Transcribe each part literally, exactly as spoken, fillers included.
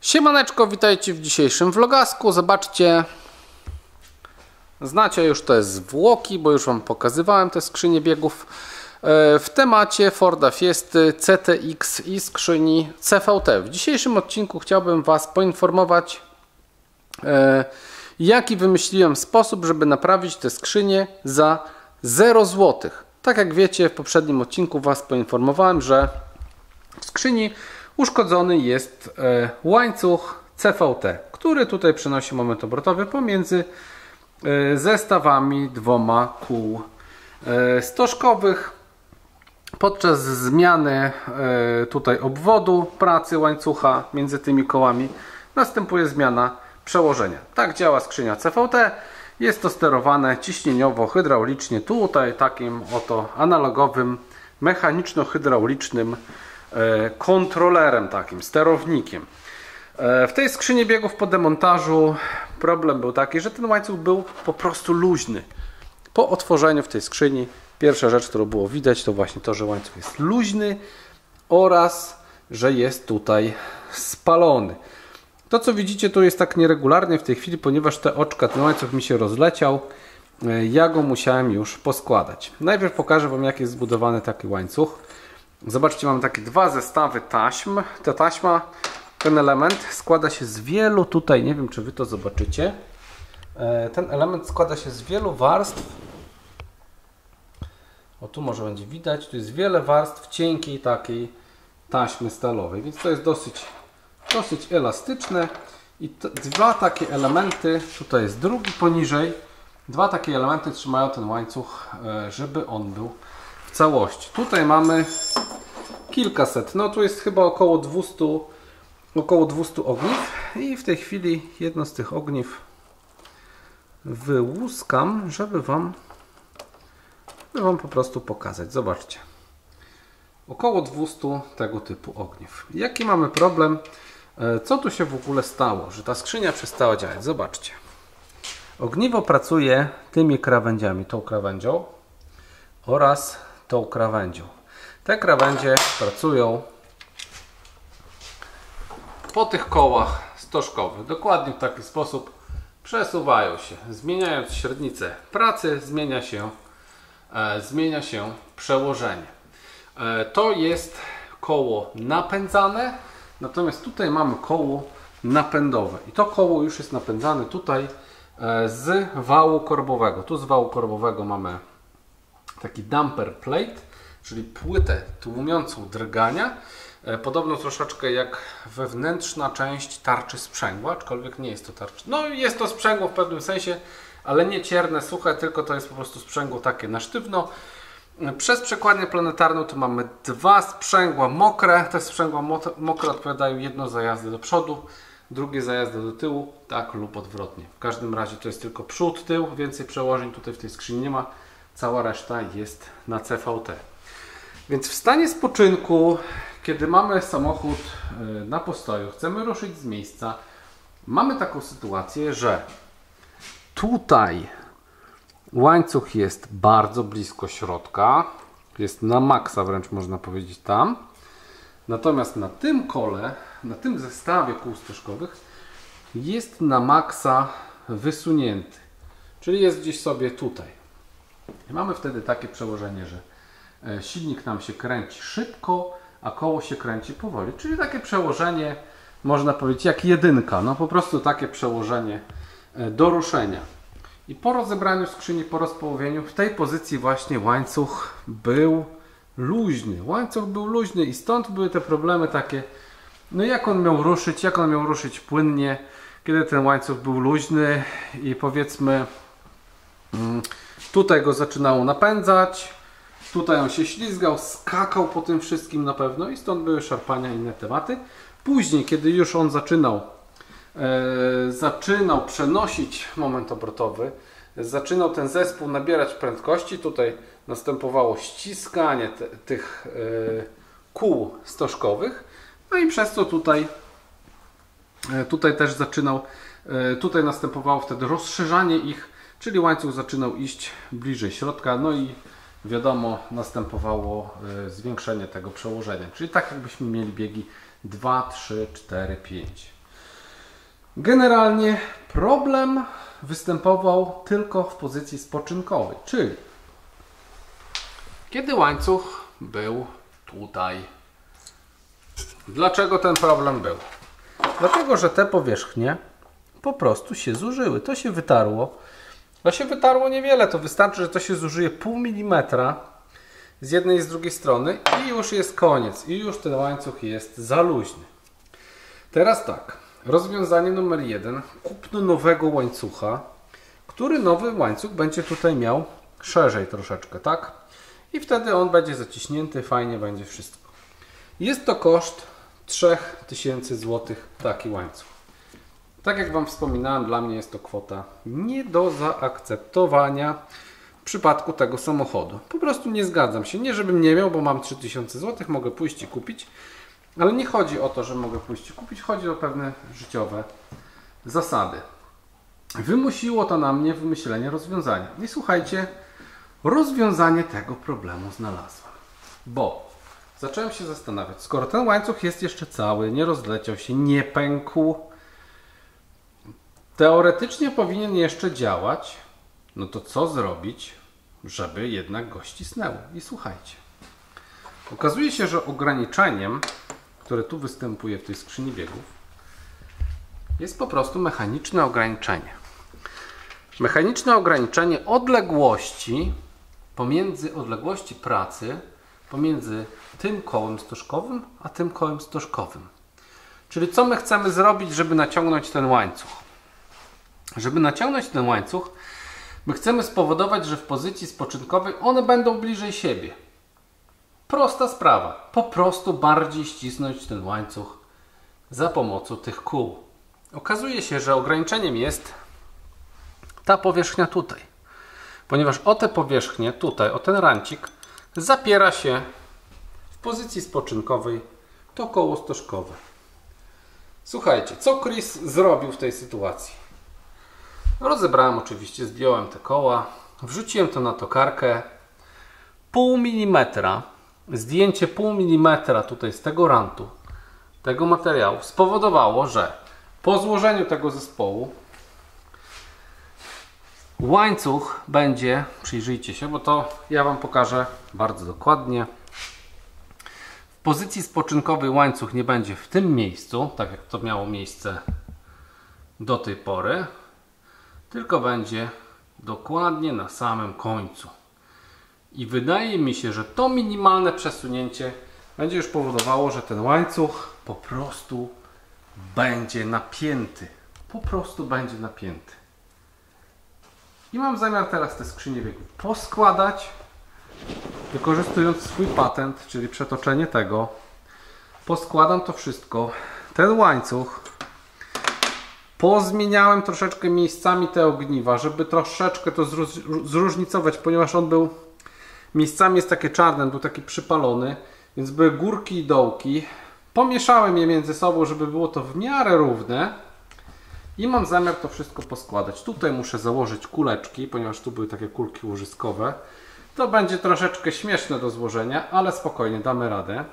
Siemaneczko, witajcie w dzisiejszym vlogasku. Zobaczcie, znacie już te zwłoki, bo już Wam pokazywałem te skrzynie biegów w temacie Forda Fiesty, C T X i skrzyni C V T. W dzisiejszym odcinku chciałbym Was poinformować, jaki wymyśliłem sposób, żeby naprawić te skrzynie za zero złotych. Tak jak wiecie, w poprzednim odcinku Was poinformowałem, że w skrzyni uszkodzony jest łańcuch C V T, który tutaj przenosi moment obrotowy pomiędzy zestawami dwoma kół stożkowych. Podczas zmiany tutaj obwodu pracy łańcucha między tymi kołami następuje zmiana przełożenia. Tak działa skrzynia C V T. Jest to sterowane ciśnieniowo, hydraulicznie, tutaj takim oto analogowym, mechaniczno-hydraulicznym kontrolerem, takim sterownikiem. W tej skrzyni biegów po demontażu problem był taki, że ten łańcuch był po prostu luźny. Po otworzeniu w tej skrzyni pierwsza rzecz, którą było widać, to właśnie to, że łańcuch jest luźny oraz że jest tutaj spalony. To, co widzicie, tu jest tak nieregularnie w tej chwili, ponieważ te oczka, ten łańcuch mi się rozleciał. Ja go musiałem już poskładać. Najpierw pokażę Wam, jak jest zbudowany taki łańcuch. Zobaczcie, mamy takie dwa zestawy taśm. Ta taśma, ten element składa się z wielu, tutaj nie wiem, czy Wy to zobaczycie. Ten element składa się z wielu warstw. O, tu może będzie widać, tu jest wiele warstw cienkiej takiej taśmy stalowej, więc to jest dosyć, dosyć elastyczne. I to, dwa takie elementy, tutaj jest drugi poniżej, dwa takie elementy trzymają ten łańcuch, żeby on był w całości. Tutaj mamy kilkaset, no tu jest chyba około dwieście, około dwieście ogniw i w tej chwili jedno z tych ogniw wyłuskam, żeby Wam, żeby Wam po prostu pokazać. Zobaczcie. Około dwieście tego typu ogniw. Jaki mamy problem? Co tu się w ogóle stało, że ta skrzynia przestała działać? Zobaczcie. Ogniwo pracuje tymi krawędziami, tą krawędzią oraz tą krawędzią. Te krawędzie pracują po tych kołach stożkowych. Dokładnie w taki sposób przesuwają się. Zmieniając średnicę pracy, zmienia się, e, zmienia się przełożenie. E, to jest koło napędzane, natomiast tutaj mamy koło napędowe. I to koło już jest napędzane tutaj e, z wału korbowego. Tu z wału korbowego mamy taki damper plate, czyli płytę tłumiącą drgania. Podobno troszeczkę jak wewnętrzna część tarczy sprzęgła, aczkolwiek nie jest to tarcza. No jest to sprzęgło w pewnym sensie, ale nie cierne, suche, tylko to jest po prostu sprzęgło takie na sztywno. Przez przekładnię planetarną tu mamy dwa sprzęgła mokre. Te sprzęgła mokre odpowiadają jedno za jazdę do przodu, drugie za jazdę do tyłu, tak lub odwrotnie. W każdym razie to jest tylko przód, tył, więcej przełożeń tutaj w tej skrzyni nie ma. Cała reszta jest na C V T. Więc w stanie spoczynku, kiedy mamy samochód na postoju, chcemy ruszyć z miejsca, mamy taką sytuację, że tutaj łańcuch jest bardzo blisko środka, jest na maksa wręcz można powiedzieć tam. Natomiast na tym kole, na tym zestawie kół stożkowych jest na maksa wysunięty, czyli jest gdzieś sobie tutaj. I mamy wtedy takie przełożenie, że silnik nam się kręci szybko, a koło się kręci powoli. Czyli takie przełożenie, można powiedzieć, jak jedynka. No po prostu takie przełożenie do ruszenia. I po rozebraniu skrzyni, po rozpołowieniu, w tej pozycji właśnie łańcuch był luźny. Łańcuch był luźny i stąd były te problemy takie, no jak on miał ruszyć, jak on miał ruszyć płynnie, kiedy ten łańcuch był luźny i powiedzmy tutaj go zaczynało napędzać. Tutaj on się ślizgał, skakał po tym wszystkim na pewno i stąd były szarpania i inne tematy. Później, kiedy już on zaczynał, e, zaczynał przenosić moment obrotowy, zaczynał ten zespół nabierać prędkości, tutaj następowało ściskanie te, tych e, kół stożkowych, no i przez co tutaj, e, tutaj też zaczynał, e, tutaj następowało wtedy rozszerzanie ich, czyli łańcuch zaczynał iść bliżej środka, no i wiadomo, następowało zwiększenie tego przełożenia. Czyli tak jakbyśmy mieli biegi dwa, trzy, cztery, pięć. Generalnie problem występował tylko w pozycji spoczynkowej, czyli kiedy łańcuch był tutaj. Dlaczego ten problem był? Dlatego, że te powierzchnie po prostu się zużyły. To się wytarło. To się wytarło niewiele. To wystarczy, że to się zużyje pół milimetra z jednej i z drugiej strony i już jest koniec. I już ten łańcuch jest za luźny. Teraz tak. Rozwiązanie numer jeden. Kupno nowego łańcucha, który nowy łańcuch będzie tutaj miał szerzej troszeczkę, tak? I wtedy on będzie zaciśnięty, fajnie będzie wszystko. Jest to koszt trzy tysiące złotych taki łańcuch. Tak jak Wam wspominałem, dla mnie jest to kwota nie do zaakceptowania w przypadku tego samochodu. Po prostu nie zgadzam się. Nie żebym nie miał, bo mam trzy tysiące złotych, mogę pójść i kupić. Ale nie chodzi o to, że mogę pójść i kupić. Chodzi o pewne życiowe zasady. Wymusiło to na mnie wymyślenie rozwiązania. I słuchajcie, rozwiązanie tego problemu znalazłem. Bo zacząłem się zastanawiać, skoro ten łańcuch jest jeszcze cały, nie rozleciał się, nie pękł, teoretycznie powinien jeszcze działać, no to co zrobić, żeby jednak go ścisnęło? I słuchajcie, okazuje się, że ograniczeniem, które tu występuje w tej skrzyni biegów, jest po prostu mechaniczne ograniczenie. Mechaniczne ograniczenie odległości pomiędzy odległości pracy pomiędzy tym kołem stożkowym a tym kołem stożkowym. Czyli co my chcemy zrobić, żeby naciągnąć ten łańcuch? Żeby naciągnąć ten łańcuch, my chcemy spowodować, że w pozycji spoczynkowej one będą bliżej siebie. Prosta sprawa. Po prostu bardziej ścisnąć ten łańcuch za pomocą tych kół. Okazuje się, że ograniczeniem jest ta powierzchnia tutaj. Ponieważ o tę powierzchnię tutaj, o ten rancik, zapiera się w pozycji spoczynkowej to koło stożkowe. Słuchajcie, co Chris zrobił w tej sytuacji? Rozebrałem oczywiście, zdjąłem te koła, wrzuciłem to na tokarkę. Pół milimetra, zdjęcie pół milimetra tutaj z tego rantu, tego materiału spowodowało, że po złożeniu tego zespołu łańcuch będzie, przyjrzyjcie się, bo to ja Wam pokażę bardzo dokładnie. W pozycji spoczynkowej łańcuch nie będzie w tym miejscu, tak jak to miało miejsce do tej pory, tylko będzie dokładnie na samym końcu. I wydaje mi się, że to minimalne przesunięcie będzie już powodowało, że ten łańcuch po prostu będzie napięty. Po prostu będzie napięty. I mam zamiar teraz te skrzynie biegów poskładać, wykorzystując swój patent, czyli przetoczenie tego. Poskładam to wszystko. Ten łańcuch pozmieniałem troszeczkę miejscami te ogniwa, żeby troszeczkę to zróżnicować, ponieważ on był miejscami jest takie czarne, był taki przypalony, więc były górki i dołki. Pomieszałem je między sobą, żeby było to w miarę równe. I mam zamiar to wszystko poskładać. Tutaj muszę założyć kuleczki, ponieważ tu były takie kulki łożyskowe. To będzie troszeczkę śmieszne do złożenia, ale spokojnie, damy radę.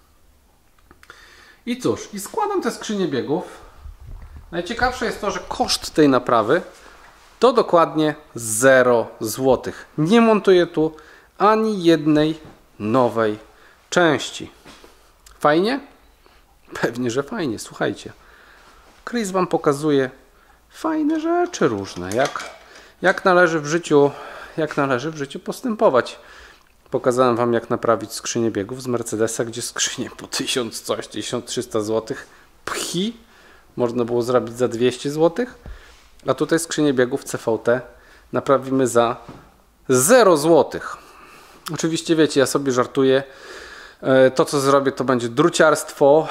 I cóż, i składam te skrzynie biegów. Najciekawsze jest to, że koszt tej naprawy to dokładnie zero złotych. Nie montuję tu ani jednej nowej części. Fajnie? Pewnie, że fajnie. Słuchajcie. Chris Wam pokazuje fajne rzeczy różne, jak, jak, należy w życiu, jak należy w życiu postępować. Pokazałem Wam, jak naprawić skrzynię biegów z Mercedesa, gdzie skrzynię po tysiąc coś, tysiąc trzysta złotych pchi można było zrobić za dwieście złotych, a tutaj skrzynię biegów C V T naprawimy za zero złotych. Oczywiście wiecie, ja sobie żartuję. To, co zrobię, to będzie druciarstwo.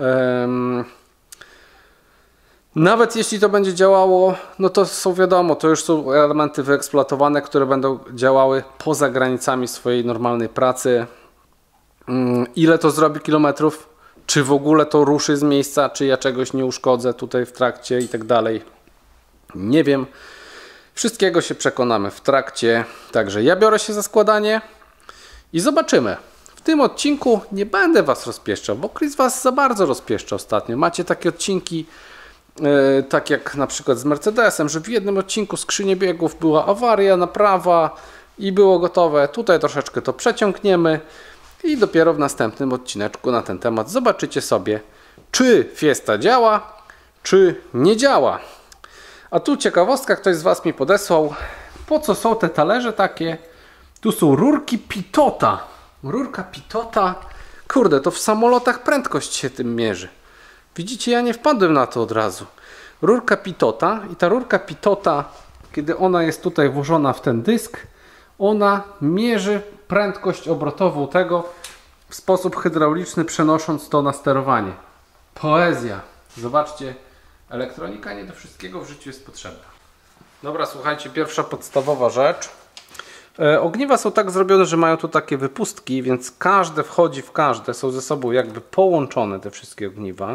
Nawet jeśli to będzie działało, no to są wiadomo, to już są elementy wyeksploatowane, które będą działały poza granicami swojej normalnej pracy. Ile to zrobi kilometrów? Czy w ogóle to ruszy z miejsca? Czy ja czegoś nie uszkodzę tutaj w trakcie i tak dalej? Nie wiem. Wszystkiego się przekonamy w trakcie. Także ja biorę się za składanie i zobaczymy. W tym odcinku nie będę Was rozpieszczał, bo Chris Was za bardzo rozpieszcza ostatnio. Macie takie odcinki Yy, tak jak na przykład z Mercedesem, że w jednym odcinku skrzyni biegów była awaria, naprawa i było gotowe. Tutaj troszeczkę to przeciągniemy i dopiero w następnym odcineczku na ten temat zobaczycie sobie, czy Fiesta działa, czy nie działa. A tu ciekawostka, ktoś z Was mi podesłał, po co są te talerze takie. Tu są rurki Pitota. Rurka Pitota. Kurde, to w samolotach prędkość się tym mierzy. Widzicie, ja nie wpadłem na to od razu. Rurka Pitota i ta rurka Pitota, kiedy ona jest tutaj włożona w ten dysk, ona mierzy prędkość obrotową tego w sposób hydrauliczny, przenosząc to na sterowanie. Poezja. Zobaczcie, elektronika nie do wszystkiego w życiu jest potrzebna. Dobra, słuchajcie, pierwsza podstawowa rzecz. E, ogniwa są tak zrobione, że mają tu takie wypustki, więc każde wchodzi w każde. Są ze sobą jakby połączone te wszystkie ogniwa.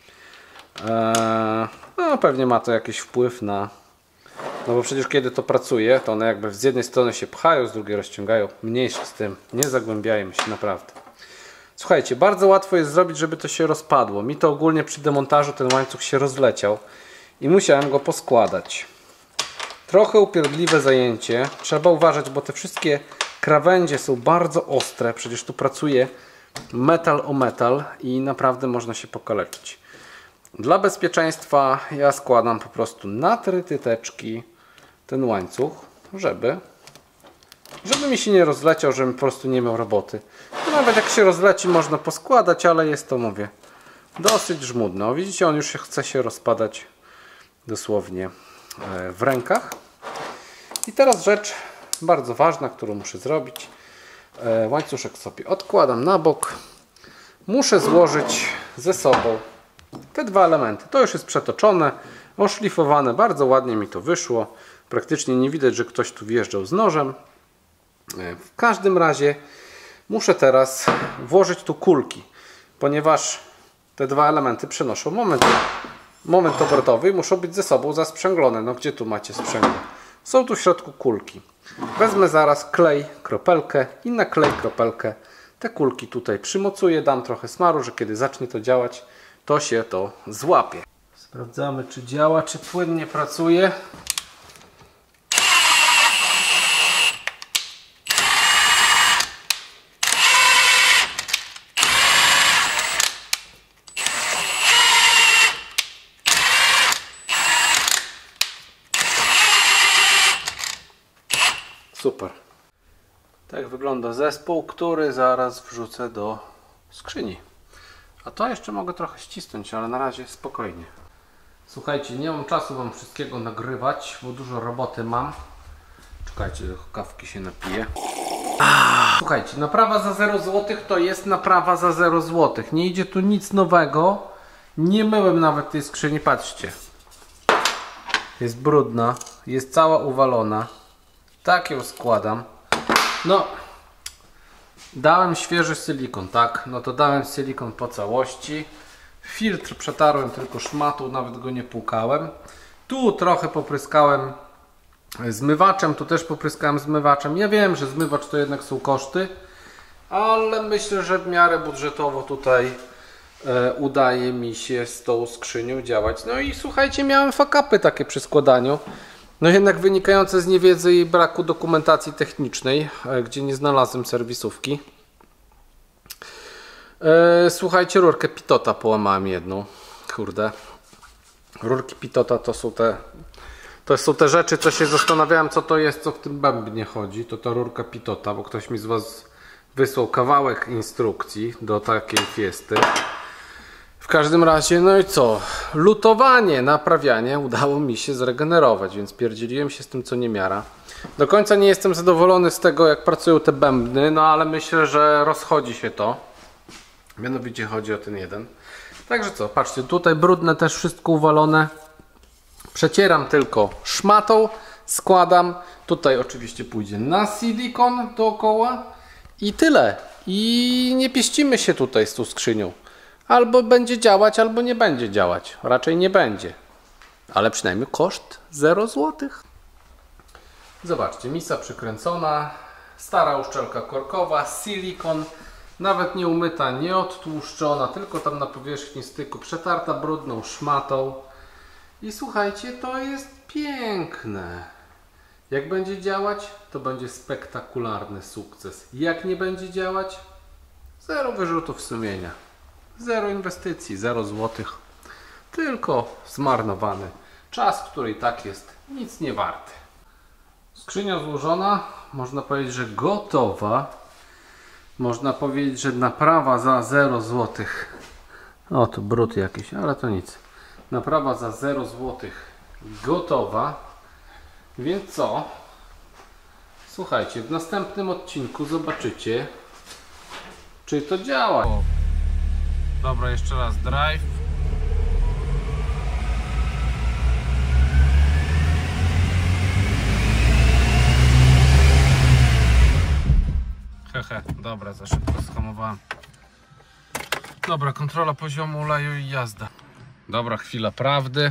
E, no pewnie ma to jakiś wpływ na... No bo przecież kiedy to pracuje, to one jakby z jednej strony się pchają, z drugiej rozciągają. Mniejsze z tym, nie zagłębiajmy się, naprawdę. Słuchajcie, bardzo łatwo jest zrobić, żeby to się rozpadło. Mi to ogólnie przy demontażu ten łańcuch się rozleciał i musiałem go poskładać. Trochę upierdliwe zajęcie. Trzeba uważać, bo te wszystkie krawędzie są bardzo ostre. Przecież tu pracuje metal o metal i naprawdę można się pokaleczyć. Dla bezpieczeństwa ja składam po prostu na trytyteczki ten łańcuch, żeby żeby mi się nie rozleciał, żebym po prostu nie miał roboty. No nawet jak się rozleci, można poskładać, ale jest to, mówię, dosyć żmudno. Widzicie, on już chce się rozpadać dosłownie w rękach. I teraz rzecz bardzo ważna, którą muszę zrobić. Łańcuszek sobie odkładam na bok. Muszę złożyć ze sobą te dwa elementy. To już jest przetoczone, oszlifowane. Bardzo ładnie mi to wyszło. Praktycznie nie widać, że ktoś tu wjeżdżał z nożem. W każdym razie muszę teraz włożyć tu kulki, ponieważ te dwa elementy przenoszą moment, moment obrotowy i muszą być ze sobą zasprzęglone. No gdzie tu macie sprzęgło? Są tu w środku kulki. Wezmę zaraz klej, kropelkę i na klej, kropelkę te kulki tutaj przymocuję, dam trochę smaru, że kiedy zacznie to działać, to się to złapie. Sprawdzamy, czy działa, czy płynnie pracuje. Super. Tak wygląda zespół, który zaraz wrzucę do skrzyni. A to jeszcze mogę trochę ścisnąć, ale na razie spokojnie. Słuchajcie, nie mam czasu Wam wszystkiego nagrywać, bo dużo roboty mam. Czekajcie, kawki się napiję. Słuchajcie, naprawa za zero złotych to jest naprawa za zero złotych. Nie idzie tu nic nowego. Nie myłem nawet tej skrzyni, patrzcie. Jest brudna, jest cała uwalona. Tak ją składam. No, dałem świeży silikon, tak? No to dałem silikon po całości. Filtr przetarłem tylko szmatą, nawet go nie płukałem. Tu trochę popryskałem zmywaczem, tu też popryskałem zmywaczem. Ja wiem, że zmywacz to jednak są koszty, ale myślę, że w miarę budżetowo tutaj e, udaje mi się z tą skrzynią działać. No i słuchajcie, miałem fuck-upy takie przy składaniu. No jednak wynikające z niewiedzy i braku dokumentacji technicznej, gdzie nie znalazłem serwisówki. E, słuchajcie, rurkę Pitota połamałem jedną. Kurde. Rurki Pitota to są te to są te rzeczy, co się zastanawiałem, co to jest, co w tym bębnie chodzi. To ta rurka Pitota, bo ktoś mi z Was wysłał kawałek instrukcji do takiej fiesty. W każdym razie, no i co? Lutowanie, naprawianie udało mi się zregenerować, więc pierdzieliłem się z tym, co niemiara. Do końca nie jestem zadowolony z tego, jak pracują te bębny, no ale myślę, że rozchodzi się to. Mianowicie chodzi o ten jeden. Także co, patrzcie, tutaj brudne też wszystko uwalone. Przecieram tylko szmatą, składam. Tutaj oczywiście pójdzie na silikon dookoła i tyle. I nie pieścimy się tutaj z tą skrzynią. Albo będzie działać, albo nie będzie działać. Raczej nie będzie. Ale przynajmniej koszt zero złotych. Zobaczcie, misa przykręcona, stara uszczelka korkowa, silikon, nawet nie umyta, nie odtłuszczona, tylko tam na powierzchni styku przetarta brudną szmatą. I słuchajcie, to jest piękne. Jak będzie działać, to będzie spektakularny sukces. Jak nie będzie działać, zero wyrzutów sumienia. Zero inwestycji, zero złotych. Tylko zmarnowany czas, który i tak jest nic nie warty. Skrzynia złożona, można powiedzieć, że gotowa. Można powiedzieć, że naprawa za zero złotych. O, to brud jakiś, ale to nic. Naprawa za zero złotych gotowa. Więc co? Słuchajcie, w następnym odcinku zobaczycie, czy to działa. O. Dobra, jeszcze raz drive. Hehe, dobra, za szybko shamowałem. Dobra, kontrola poziomu oleju i jazda. Dobra, chwila prawdy.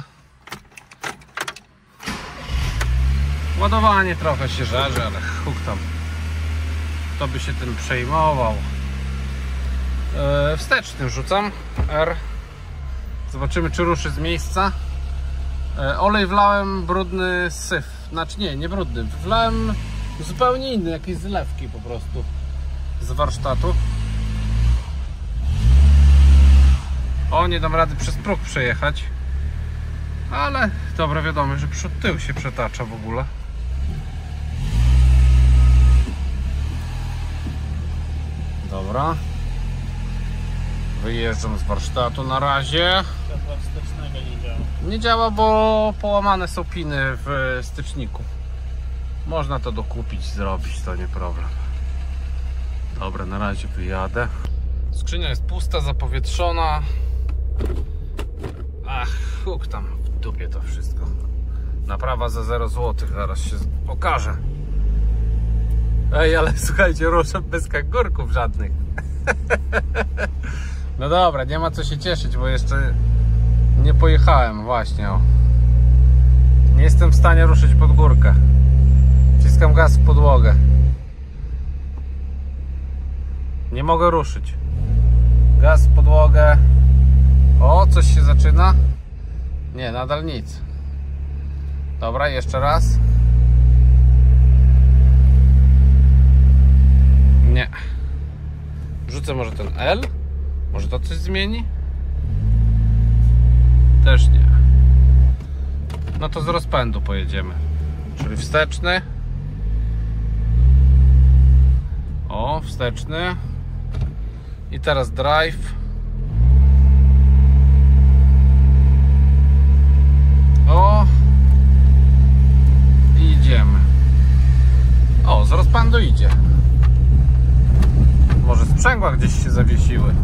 Ładowanie trochę się żarzy, ale huk tam. Kto by się tym przejmował. Eee, wsteczny rzucam. R. Zobaczymy, czy ruszy z miejsca. Eee, olej wlałem brudny syf. Znaczy nie, nie brudny. Wlałem zupełnie inny, jakieś zlewki po prostu z warsztatu. O, nie dam rady przez próg przejechać. Ale dobra, wiadomo, że przód tył się przetacza w ogóle. Dobra. Wyjeżdżam z warsztatu na razie. Światła wstecznego nie działa. Nie działa, bo połamane są piny w styczniku. Można to dokupić, zrobić, to nie problem. Dobra, na razie wyjadę. Skrzynia jest pusta, zapowietrzona. Ach, huk tam w dupie to wszystko. Naprawa za zero złotych, zaraz się pokaże. Ej, ale słuchajcie, ruszę bez kangurków żadnych. No dobra, nie ma co się cieszyć, bo jeszcze nie pojechałem, właśnie. O. Nie jestem w stanie ruszyć pod górkę. Wciskam gaz w podłogę. Nie mogę ruszyć. Gaz w podłogę. O, coś się zaczyna. Nie, nadal nic. Dobra, jeszcze raz. Nie. Wrzucę może ten L. Może to coś zmieni? Też nie. No to z rozpędu pojedziemy. Czyli wsteczny. O, wsteczny. I teraz drive. O. I idziemy. O, z rozpędu idzie. Może sprzęgła gdzieś się zawiesiły.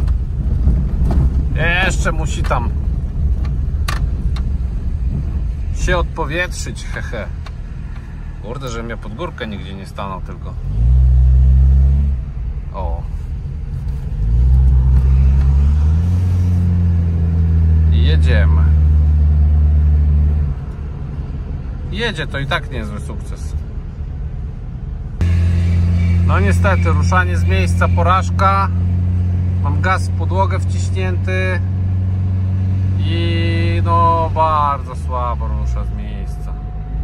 Jeszcze musi tam się odpowietrzyć, hehe. Kurde, żebym ja pod górkę nigdzie nie stanął tylko. O. I jedziemy. Jedzie, to i tak niezły sukces. No niestety, ruszanie z miejsca porażka. Mam gaz w podłogę wciśnięty i no bardzo słabo rusza z miejsca.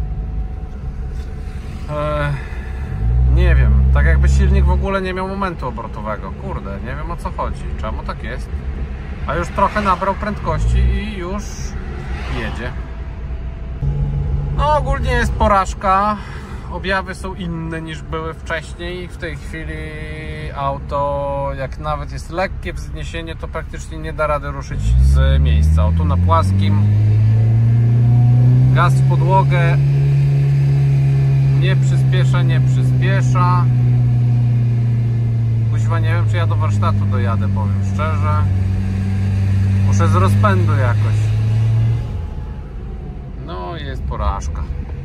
Eee, nie wiem, tak jakby silnik w ogóle nie miał momentu obrotowego. Kurde, nie wiem o co chodzi, czemu tak jest. A już trochę nabrał prędkości i już jedzie. No ogólnie jest porażka. Objawy są inne niż były wcześniej. W tej chwili auto, jak nawet jest lekkie wzniesienie, to praktycznie nie da rady ruszyć z miejsca. O, tu na płaskim gaz w podłogę, nie przyspiesza, nie przyspiesza. Kuźwa, nie wiem, czy ja do warsztatu dojadę, powiem szczerze. Muszę z rozpędu jakoś. No i jest porażka.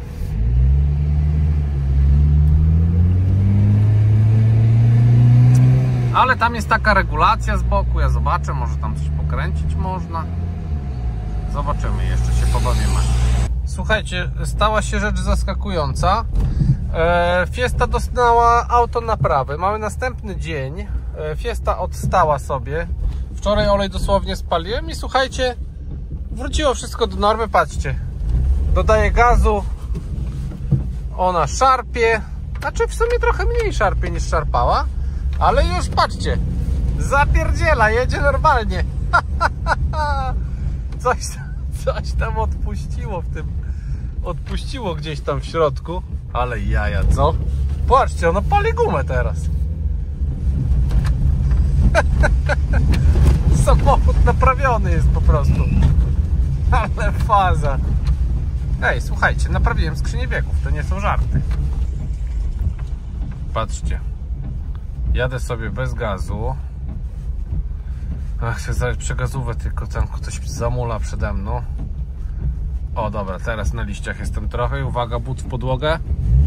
Ale tam jest taka regulacja z boku, ja zobaczę, może tam coś pokręcić można. Zobaczymy, jeszcze się pobawimy. Słuchajcie, stała się rzecz zaskakująca. e, Fiesta dostała auto naprawy. Mamy następny dzień. e, Fiesta odstała sobie. Wczoraj olej dosłownie spaliłem i słuchajcie, Wróciło wszystko do normy, patrzcie. Dodaję gazu. Ona szarpie. Znaczy w sumie trochę mniej szarpie niż szarpała. Ale już patrzcie. Zapierdziela, jedzie normalnie. Coś, coś tam odpuściło w tym. Odpuściło gdzieś tam w środku. Ale jaja, co? Patrzcie, ono pali gumę teraz. Samochód naprawiony jest po prostu. Ale faza. Ej, słuchajcie, naprawiłem skrzynię biegów. To nie są żarty. Patrzcie. Jadę sobie bez gazu. Ach, chcę zdać przegazówę, tylko tam ktoś zamula przede mną. O, dobra, teraz na liściach jestem trochę. Uwaga, but w podłogę.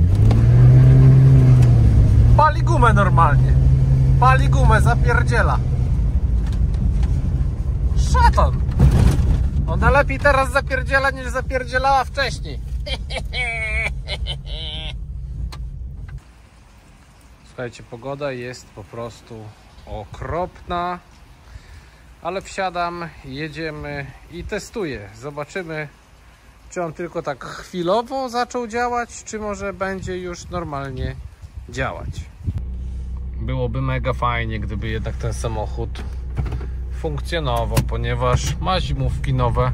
Pali gumę normalnie. Pali gumę, zapierdziela. Szatan. Ona lepiej teraz zapierdziela niż zapierdzielała wcześniej. Słuchajcie, pogoda jest po prostu okropna. Ale wsiadam, jedziemy i testuję. Zobaczymy, czy on tylko tak chwilowo zaczął działać, czy może będzie już normalnie działać. Byłoby mega fajnie, gdyby jednak ten samochód funkcjonował, ponieważ ma zimówki nowe.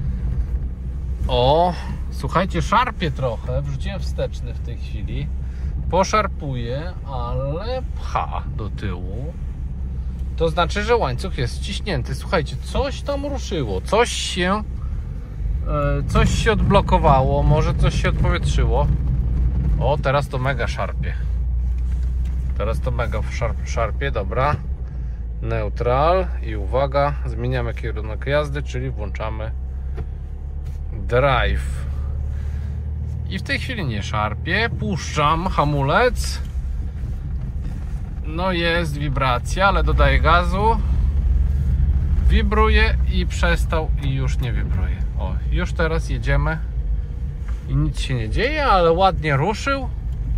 O, słuchajcie, szarpie trochę. Wrzuciłem wsteczny w tej chwili. Poszarpuje, ale pcha do tyłu. To znaczy, że łańcuch jest ściśnięty. Słuchajcie, coś tam ruszyło, coś się coś się odblokowało, może coś się odpowietrzyło. O, teraz to mega szarpie. Teraz to mega szarp, szarpie, dobra. Neutral i uwaga, zmieniamy kierunek jazdy, czyli włączamy drive. I w tej chwili nie szarpie. Puszczam hamulec. No jest wibracja, ale dodaję gazu. Wibruje i przestał i już nie wibruje. O, już teraz jedziemy i nic się nie dzieje, ale ładnie ruszył. O.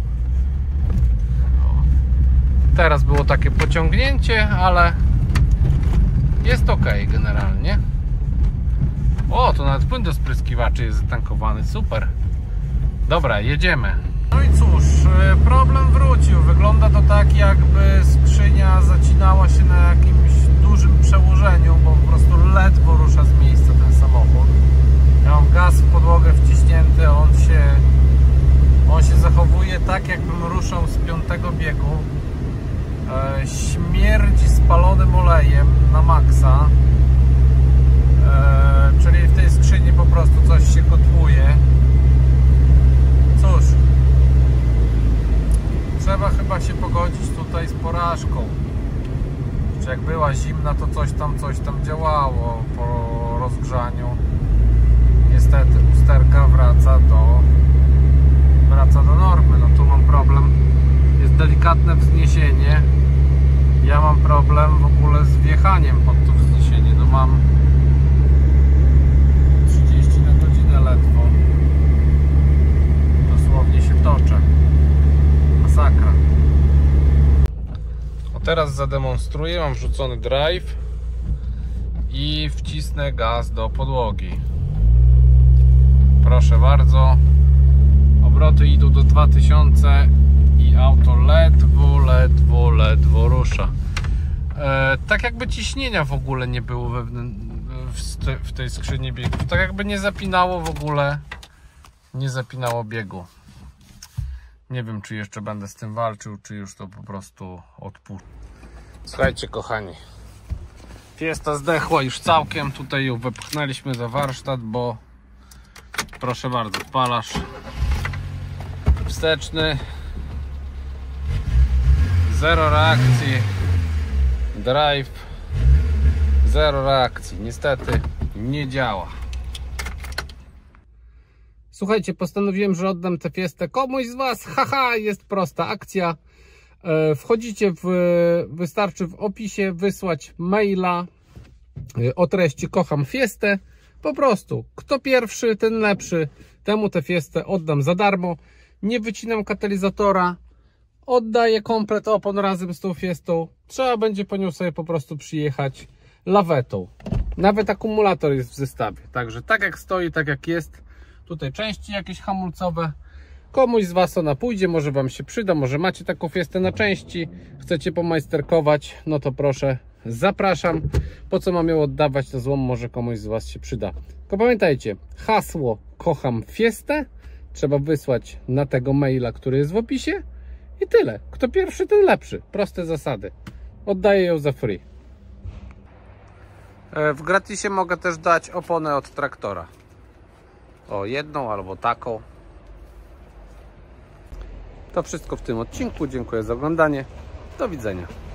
Teraz było takie pociągnięcie, ale jest ok generalnie. O, to nawet płyn do spryskiwaczy jest zatankowany, super. Dobra, jedziemy. No i cóż, problem wrócił. Wygląda to tak, jakby skrzynia zacinała się na jakimś dużym przełożeniu, bo po prostu ledwo rusza z miejsca ten samochód. Ja mam gaz w podłogę wciśnięty, on się on się zachowuje tak, jakbym ruszał z piątego biegu. E, śmierdzi spalonym olejem na maksa. E, czyli w tej skrzyni po prostu coś się kotłuje. Cóż, trzeba chyba się pogodzić tutaj z porażką. Czy jak była zimna, to coś tam, coś tam działało po rozgrzaniu. Niestety usterka wraca do wraca do normy. No tu mam problem. Jest delikatne wzniesienie. Ja mam problem w ogóle z wjechaniem pod to wzniesienie. No mam trzydzieści na godzinę ledwo. Dosłownie się toczę. Masakra. O, teraz zademonstruję. Mam wrzucony drive i wcisnę gaz do podłogi. Proszę bardzo. Obroty idą do dwa tysiące i auto ledwo, ledwo, ledwo rusza. E, tak jakby ciśnienia w ogóle nie było we, w, te, w tej skrzyni biegów. Tak jakby nie zapinało w ogóle, nie zapinało biegu. Nie wiem, czy jeszcze będę z tym walczył, czy już to po prostu odpuszczę. Słuchajcie, kochani, Fiesta zdechła już całkiem. Tutaj ją wepchnęliśmy za warsztat, bo proszę bardzo, odpalasz wsteczny, zero reakcji, drive, zero reakcji, niestety nie działa. Słuchajcie, postanowiłem, że oddam tę Fiestę komuś z Was. Haha, jest prosta akcja. Wchodzicie w, wystarczy w opisie wysłać maila o treści kocham Fiestę. Po prostu, kto pierwszy, ten lepszy. Temu tę Fiestę oddam za darmo. Nie wycinam katalizatora. Oddaję komplet opon razem z tą Fiestą. Trzeba będzie po nią sobie po prostu przyjechać lawetą. Nawet akumulator jest w zestawie. Także tak jak stoi, tak jak jest. Tutaj części jakieś hamulcowe. Komuś z Was ona pójdzie, może Wam się przyda, może macie taką Fiestę na części, chcecie pomajsterkować, no to proszę, zapraszam. Po co mam ją oddawać, to złom może komuś z Was się przyda. Tylko pamiętajcie, hasło kocham Fiestę trzeba wysłać na tego maila, który jest w opisie i tyle. Kto pierwszy, ten lepszy. Proste zasady. Oddaję ją za free. W gratisie mogę też dać oponę od traktora. O, jedną albo taką. To wszystko w tym odcinku. Dziękuję za oglądanie. Do widzenia.